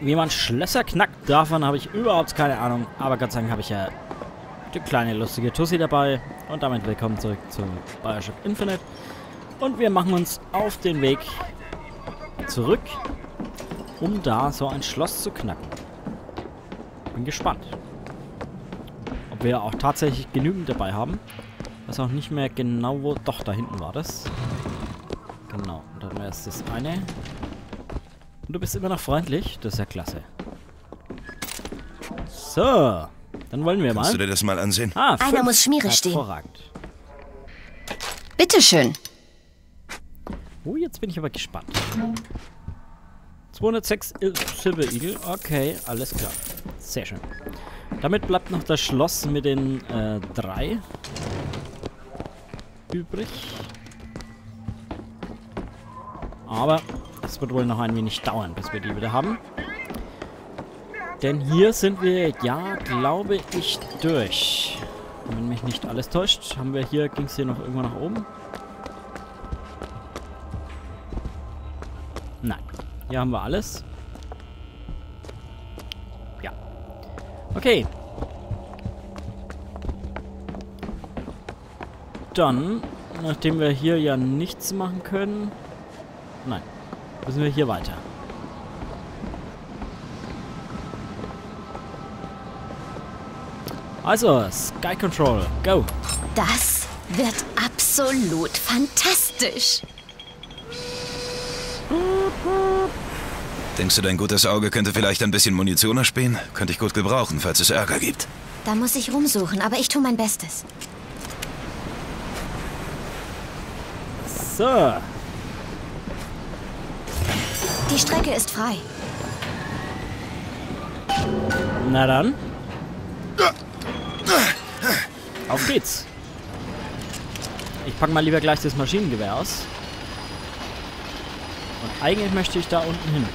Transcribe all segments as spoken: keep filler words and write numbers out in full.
wie man Schlösser knackt, davon habe ich überhaupt keine Ahnung. Aber Gott sei Dank habe ich ja die kleine lustige Tussi dabei. Und damit willkommen zurück zu Bioshock Infinite. Und wir machen uns auf den Weg zurück, um da so ein Schloss zu knacken. Bin gespannt, ob wir auch tatsächlich genügend dabei haben. Das auch nicht mehr genau wo... Doch, da hinten war das. Genau, und dann wäre es das eine. Und du bist immer noch freundlich. Das ist ja klasse. So, dann wollen wir mal. Kannst du dir das mal ansehen? Ah, fünf. Einer muss schmierig stehen. Hervorragend. Bitteschön. Oh, jetzt bin ich aber gespannt. zweihundertsechs Silver Eagle. Okay, alles klar. Sehr schön. Damit bleibt noch das Schloss mit den äh, drei übrig. Aber es wird wohl noch ein wenig dauern, bis wir die wieder haben. Denn hier sind wir, ja, glaube ich, durch. Wenn mich nicht alles täuscht, haben wir hier, ging es hier noch irgendwann nach oben? Nein. Hier haben wir alles. Ja. Okay. Dann, nachdem wir hier ja nichts machen können... Nein. Müssen wir hier weiter. Also, Sky Control, go! Das wird absolut fantastisch. Denkst du, dein gutes Auge könnte vielleicht ein bisschen Munition erspähen? Könnte ich gut gebrauchen, falls es Ärger gibt. Da muss ich rumsuchen, aber ich tue mein Bestes. So. Die Strecke ist frei. Na dann. Auf geht's. Ich packe mal lieber gleich das Maschinengewehr aus. Und eigentlich möchte ich da unten hin.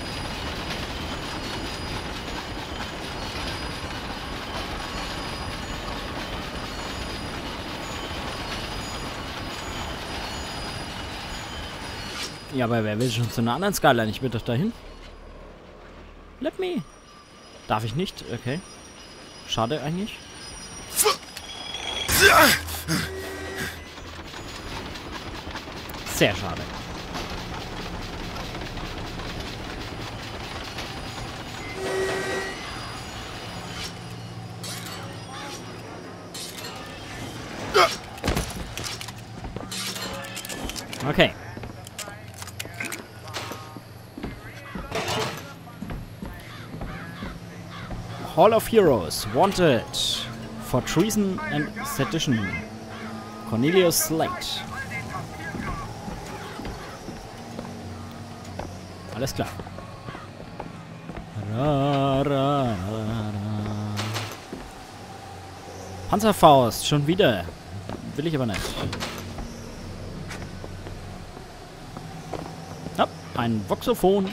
Ja, aber wer will schon zu einer anderen Skyline? Ich will doch dahin. Let me. Darf ich nicht? Okay. Schade eigentlich. Sehr schade. Okay. Hall of Heroes, wanted for treason and sedition. Cornelius Slate. Alles klar. Ra, ra, ra, ra. Panzerfaust, schon wieder. Will ich aber nicht. Ja, ein Voxophon.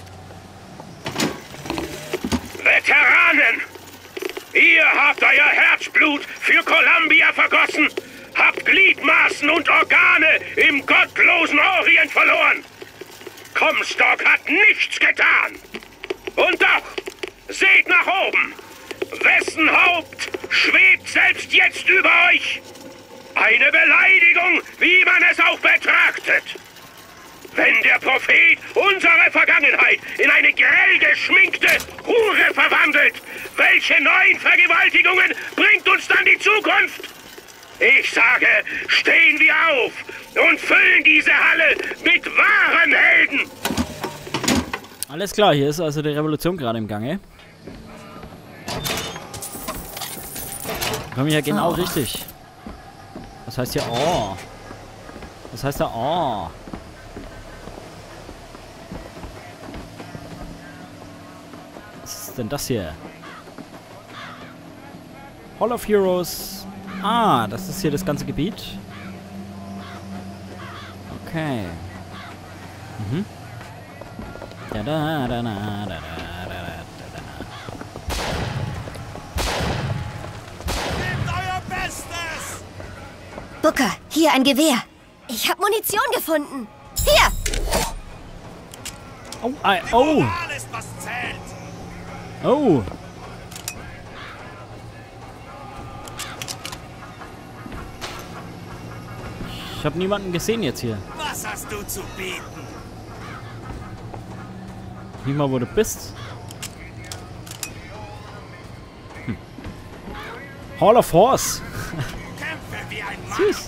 Veteranen! Ihr habt euer Herzblut für Columbia vergossen, habt Gliedmaßen und Organe im gottlosen Orient verloren. Comstock hat nichts getan. Und doch, seht nach oben. Wessen Haupt schwebt selbst jetzt über euch? Eine Beleidigung, wie man es auch betrachtet. Wenn der Prophet unsere Vergangenheit in eine grell geschminkte Hure verwandelt, welche neuen Vergewaltigungen bringt uns dann die Zukunft? Ich sage, stehen wir auf und füllen diese Halle mit wahren Helden! Alles klar, hier ist also die Revolution gerade im Gange. Komm ja genau oh. richtig. Was heißt hier oh? Was heißt da oh? Was ist denn das hier? Hall of Heroes. Ah, das ist hier das ganze Gebiet. Okay. Mhm. Da, da, da, da, da, da, da, Gebt euer Bestes! Booker, hier ein Gewehr. Ich habe Munition gefunden. Hier! Oh, ei, oh! Alles, was zählt! Oh. Ich habe niemanden gesehen jetzt hier. Was hast du zu bieten? Nicht mal, wo du bist. Hm. Hall of Horse. Kämpfe wie ein Mann. Süß.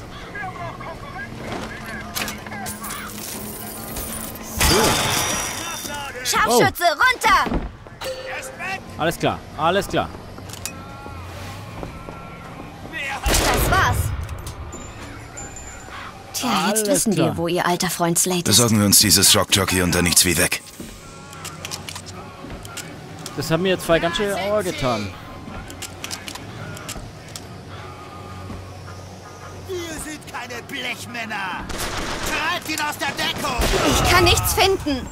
So. Scharfschütze, runter! Er ist weg. Alles klar. Alles klar. Wer hat Das war's. Tja, jetzt Alles wissen klar. wir, wo ihr alter Freund Slate ist. Besorgen wir uns dieses Schockjockey und dann nichts wie weg. Das haben mir jetzt zwei ganz schön Ohr getan. Wir sind keine Blechmänner. Treibt ihn aus der Deckung. Ich kann nichts finden.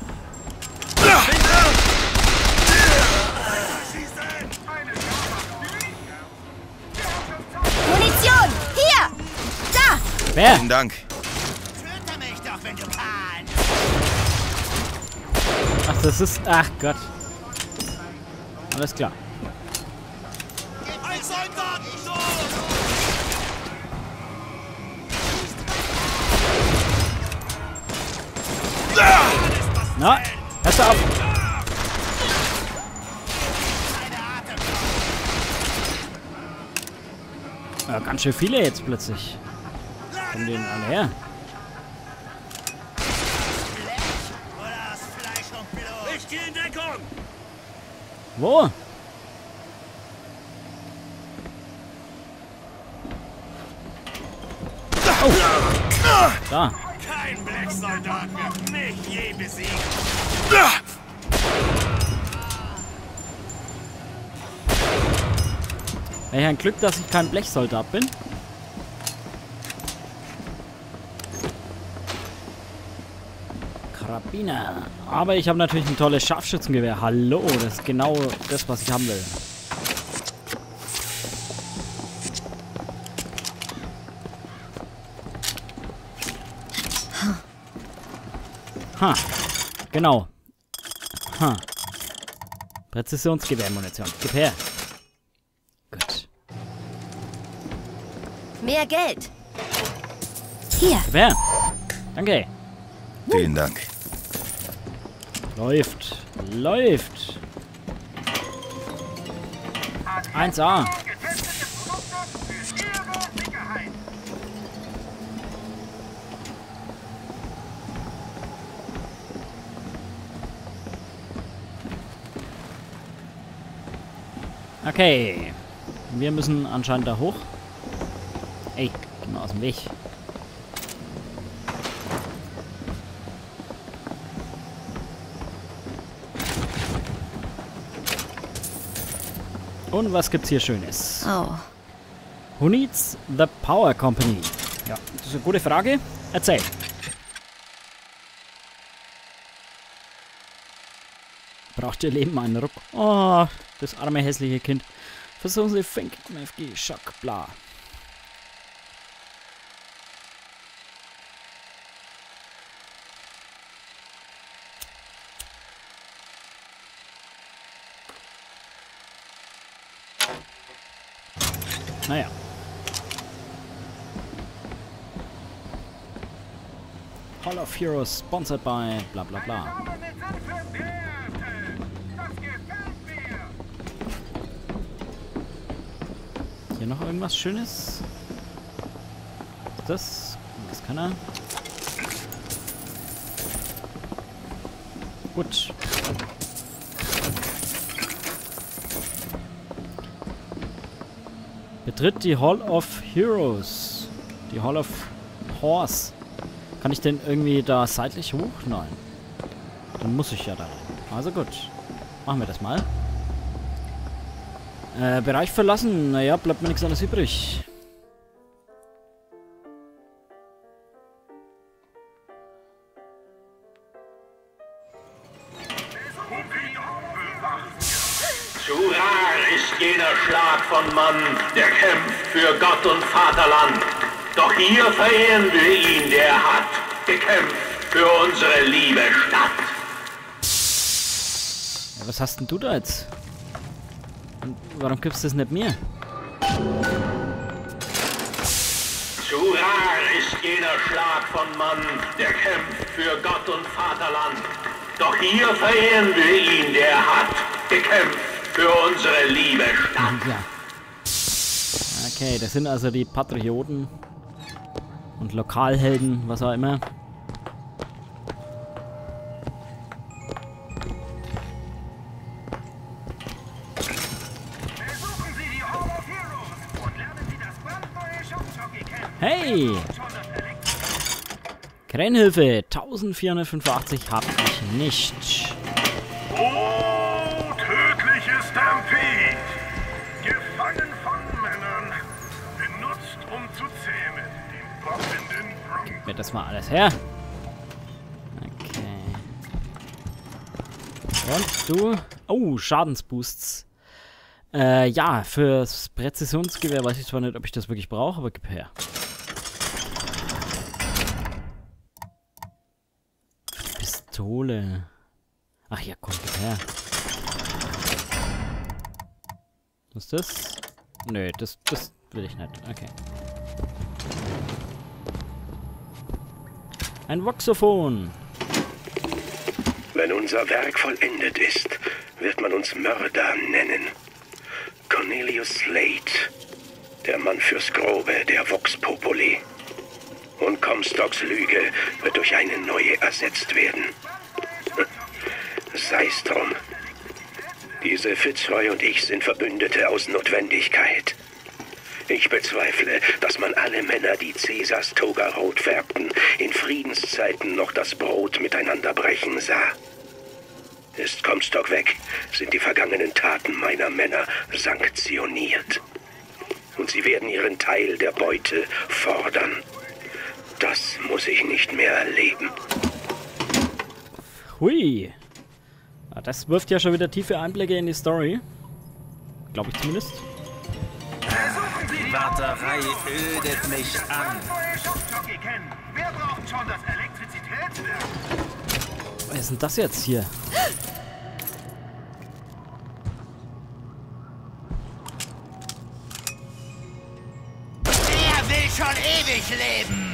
Munition! Hier! Da! Wer? Vielen Dank. Töte mich doch, wenn du kannst. Ach, das ist... Ach Gott. Alles klar. Ein Soldat! Na, hörst du auf. Ja, ganz schön viele jetzt plötzlich. Kommen die denn alle her? Oder aus Fleisch und Blut. Ich gehe in Deckung. Wo? Oh. Da. Kein Blechsoldat wird mich je besiegen. Welch ein Glück, dass ich kein Blechsoldat bin. Karabiner. Aber ich habe natürlich ein tolles Scharfschützengewehr. Hallo, das ist genau das, was ich haben will. Ha, genau. Ha. Präzisionsgewehrmunition. Gib her. Gut. Mehr Geld. Hier. Gib her. Danke. Vielen Dank. Läuft. Läuft. eins A. Okay. Wir müssen anscheinend da hoch. Ey, geh mal aus dem Weg. Und was gibt's hier Schönes? Oh. Who needs the power company? Ja, das ist eine gute Frage. Erzähl. Braucht ihr Leben einen Ruck? Oh, das arme hässliche Kind. Versuchen Sie Fink, M F G, Schock, bla. Naja. Hall of Heroes, sponsored by bla bla bla. Hier noch irgendwas Schönes? Das? Das kann er. Gut. Betritt die Hall of Heroes. Die Hall of Horse. Kann ich denn irgendwie da seitlich hoch? Nein. Dann muss ich ja da rein. Also gut. Machen wir das mal. Äh, Bereich verlassen. Naja, bleibt mir nichts anderes übrig. Zu rar ist jeder Schlag von Mann, der kämpft für Gott und Vaterland. Doch hier verehren wir ihn, der hat gekämpft für unsere liebe Stadt. Ja, was hast denn du da jetzt? Und warum gibst du das nicht mir? Zu rar ist jeder Schlag von Mann, der kämpft für Gott und Vaterland. Doch hier verehren wir ihn, der hat gekämpft für unsere liebe Stadt. Ja. Okay, das sind also die Patrioten und Lokalhelden, was auch immer. Hey! Krähenhilfe vierzehnhundertfünfundachtzig hab ich nicht. Oh, tödliche Stampede! Gefangen von Männern, benutzt um zu zähmen, den bockenden Bronco. Gib mir das mal alles her. Okay. Und du? Oh, Schadensboosts. Äh, ja, fürs Präzisionsgewehr weiß ich zwar nicht, ob ich das wirklich brauche, aber gib her. Pistole. Ach ja, komm, gib her. Was ist das? Nö, das, das will ich nicht. Okay. Ein Voxophon. Wenn unser Werk vollendet ist, wird man uns Mörder nennen. Cornelius Slate, der Mann fürs Grobe, der Vox Populi. Und Comstocks Lüge wird durch eine neue ersetzt werden. Sei's drum. Diese Fitzroy und ich sind Verbündete aus Notwendigkeit. Ich bezweifle, dass man alle Männer, die Caesars Toga rot färbten, in Friedenszeiten noch das Brot miteinander brechen sah. Ist Comstock weg, sind die vergangenen Taten meiner Männer sanktioniert. Und sie werden ihren Teil der Beute fordern. Das muss ich nicht mehr erleben. Hui. Ja, das wirft ja schon wieder tiefe Einblicke in die Story. Glaube ich zumindest. Die Warterei ödet mich an. Wer braucht schon das Elektrizitätswerk? Was ist denn das jetzt hier? Er will schon ewig leben.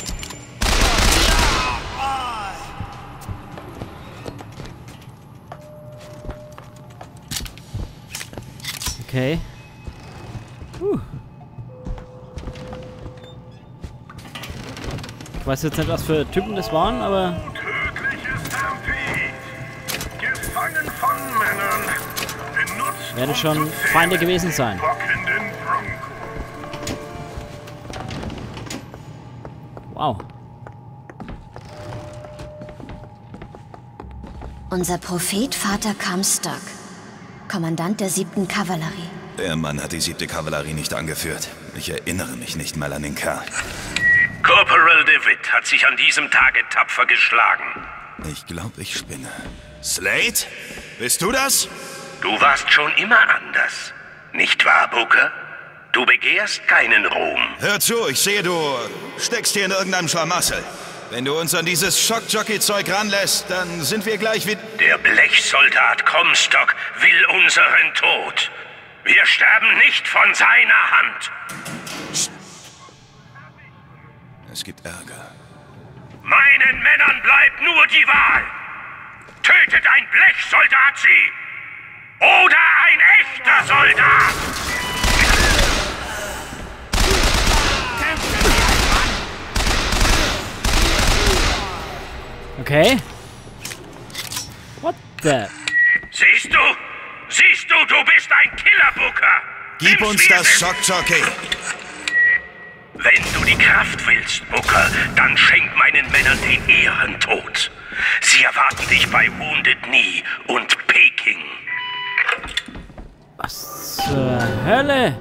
Okay. Uh. Ich weiß jetzt nicht, was für Typen das waren, aber... Tödliche Stampede. Gefangen von Männern. Benutzt werden um schon zu zähmen, Feinde gewesen sein. den bockenden Bronco. Wow. Unser Prophet Vater Comstock, Kommandant der siebten Kavallerie. Der Mann hat die siebte Kavallerie nicht angeführt. Ich erinnere mich nicht mal an den Kerl. Corporal DeWitt hat sich an diesem Tage tapfer geschlagen. Ich glaube, ich spinne. Slate? Bist du das? Du warst schon immer anders. Nicht wahr, Booker? Du begehrst keinen Ruhm. Hör zu, ich sehe, du steckst hier in irgendeinem Schlamassel. Wenn du uns an dieses Schockjockey-Zeug ranlässt, dann sind wir gleich wieder... Der Blechsoldat Comstock will unseren Tod. Wir sterben nicht von seiner Hand. Es gibt Ärger. Meinen Männern bleibt nur die Wahl. Tötet ein Blechsoldat sie. Oder ein echter Soldat. Okay. What the... Siehst du? Siehst du, du bist ein Killer, Booker. Gib Nimm's, uns wie das es ist. Schockjockey. Wenn du die Kraft willst, Booker, dann schenk meinen Männern den Ehrentod. Sie erwarten dich bei Wounded Knee und Peking. Was zur Hölle?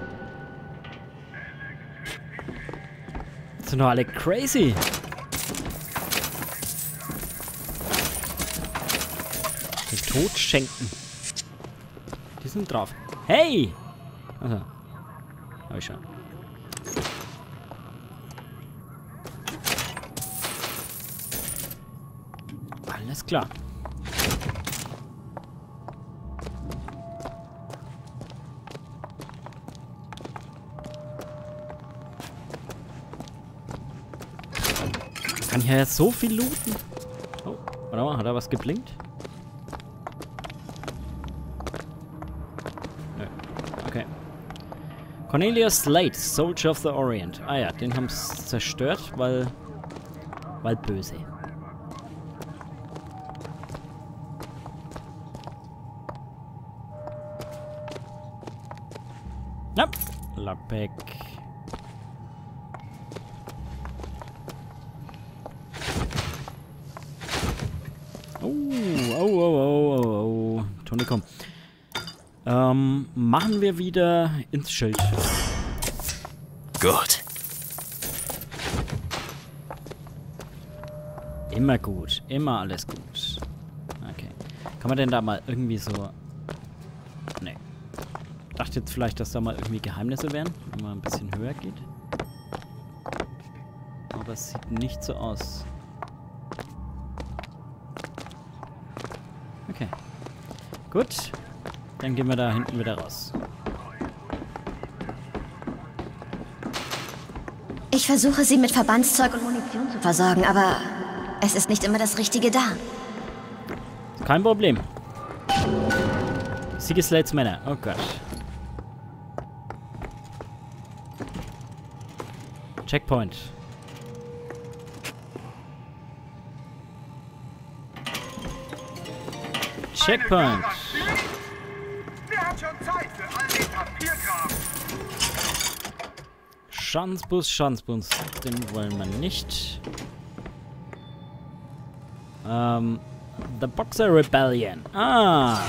Sind doch alle crazy. Den Tod schenken. Die sind drauf. Hey! Also. Hab ich schon. Alles klar. kann ja jetzt so viel looten. Oh, warte mal, hat er was geblinkt? Nö. Okay. Cornelius Slate, Soldier of the Orient. Ah ja, den haben sie zerstört, weil... weil böse. Ja, Lockpick. Oh, oh, oh, oh, oh, oh. Toni, komm. Ähm, machen wir wieder ins Schild. Gut. Immer gut. Immer alles gut. Okay. Kann man denn da mal irgendwie so... Nee. Ich dachte jetzt vielleicht, dass da mal irgendwie Geheimnisse wären, wenn man ein bisschen höher geht. Aber es sieht nicht so aus. Okay. Gut. Dann gehen wir da hinten wieder raus. Ich versuche, sie mit Verbandszeug und Munition zu versorgen, aber es ist nicht immer das Richtige da. Kein Problem. Siegeslates Männer. Oh Gott. Checkpoint. Checkpoint. Wer hat schon Zeit für all den Papierkram? Schadensbus, Schadensbus. Den wollen wir nicht. Ähm, The Boxer Rebellion. Ah.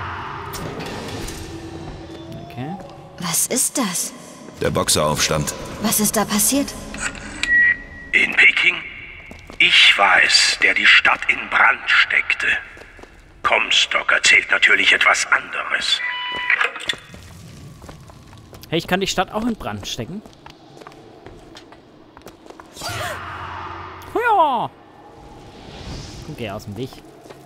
Okay. Was ist das? Der Boxeraufstand. Was ist da passiert? In Peking? Ich war es, der die Stadt in Brand steckte. Comstock erzählt natürlich etwas anderes. Hey, ich kann die Stadt auch in Brand stecken. Ja. Guck, geh aus dem Weg.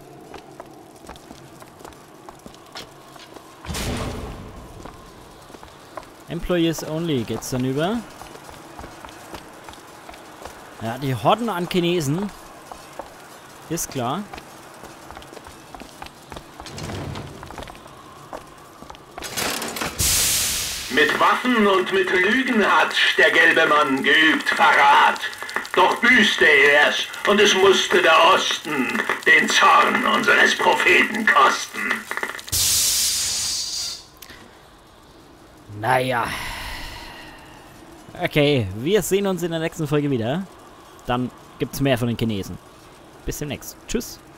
Employees only geht's dann über. Ja, die Horden an Chinesen. Ist klar. Mit Waffen und mit Lügen hat der gelbe Mann geübt Verrat. Doch büßte er's, und es musste der Osten den Zorn unseres Propheten kosten. Naja. Okay, wir sehen uns in der nächsten Folge wieder. Dann gibt's mehr von den Chinesen. Bis demnächst. Tschüss.